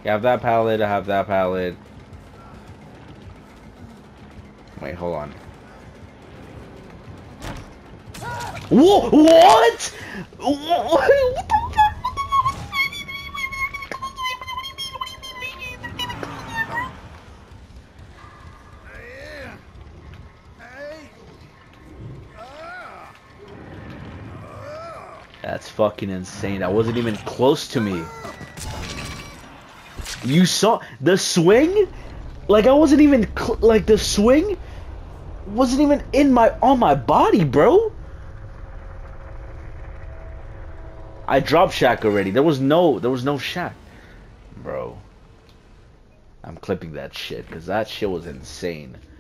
You have that pallet, I have that pallet. Wait, hold on. Whoa, what? What the fuck? That's fucking insane. That wasn't even close to me. You saw the swing? Like I wasn't even like the swing wasn't even on my body, bro. I dropped Shaq already. There was no Shaq. Bro. I'm clipping that shit because that shit was insane.